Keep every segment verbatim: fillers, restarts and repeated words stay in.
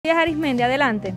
Arismendi, adelante.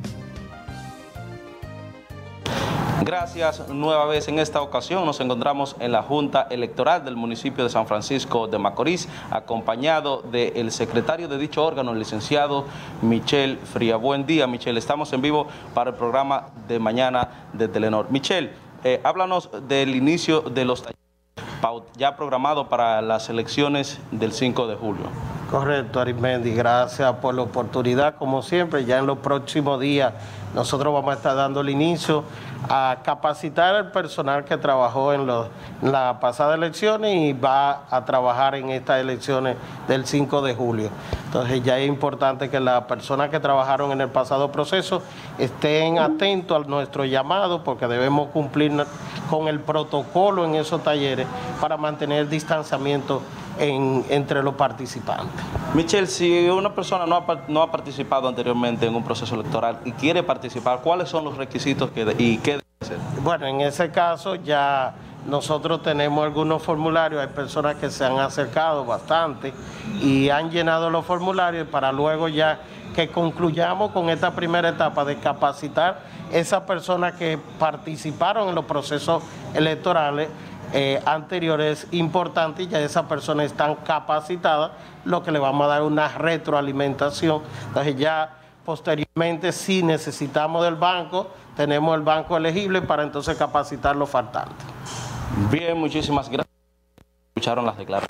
Gracias. Nueva vez en esta ocasión nos encontramos en la Junta Electoral del municipio de San Francisco de Macorís, acompañado del secretario de dicho órgano, el licenciado Michel Fría. Buen día, Michel. Estamos en vivo para el programa de mañana de Telenor. Michel, eh, háblanos del inicio de los talleres ya programados para las elecciones del cinco de julio. Correcto, Arismendi, gracias por la oportunidad. Como siempre, ya en los próximos días nosotros vamos a estar dando el inicio a capacitar al personal que trabajó en, los, en las pasadas elecciones y va a trabajar en estas elecciones del cinco de julio. Entonces ya es importante que las personas que trabajaron en el pasado proceso estén atentos a nuestro llamado, porque debemos cumplir con el protocolo en esos talleres para mantener el distanciamiento En, entre los participantes. Michel, si una persona no ha, no ha participado anteriormente en un proceso electoral y quiere participar, ¿cuáles son los requisitos que de, y qué debe hacer? Bueno, en ese caso ya nosotros tenemos algunos formularios, hay personas que se han acercado bastante y han llenado los formularios para luego ya que concluyamos con esta primera etapa de capacitar esas personas que participaron en los procesos electorales Eh, anteriores importantes, y ya esas personas están capacitadas, lo que le vamos a dar una retroalimentación. Entonces ya posteriormente, si necesitamos del banco, tenemos el banco elegible para entonces capacitar los faltantes. Bien, muchísimas gracias. Escucharon las declaraciones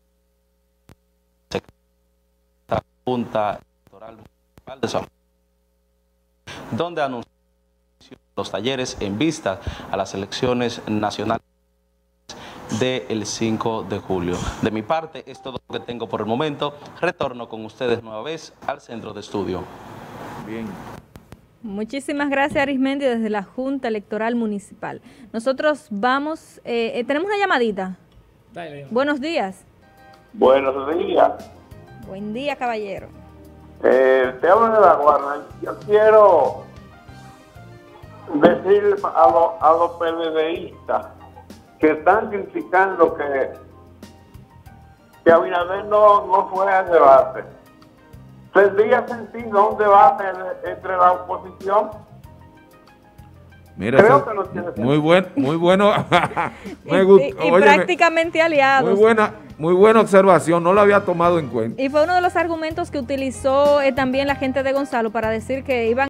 de la Junta Electoral Municipal de San Francisco, donde anunció los talleres en vista a las elecciones nacionales del cinco de julio. De mi parte, es todo lo que tengo por el momento. Retorno con ustedes nueva vez al centro de estudio. Bien. Muchísimas gracias, Arismendi, desde la Junta Electoral Municipal. Nosotros vamos, eh, eh, tenemos una llamadita. Dale. Buenos días. Buenos días. Buen día, caballero. Eh, te hablo de la Guardia. Yo quiero decir a, lo, a los PLDistas que están criticando que, que Abinader no, no fue al debate. ¿Tendría sentido un debate entre la oposición? Mira, Creo eso, que no tiene sentido. Muy buen, muy bueno. Me y, gustó. y, y Óyeme, prácticamente aliados. Muy buena, muy buena observación, no lo había tomado en cuenta. Y fue uno de los argumentos que utilizó eh, también la gente de Gonzalo para decir que iban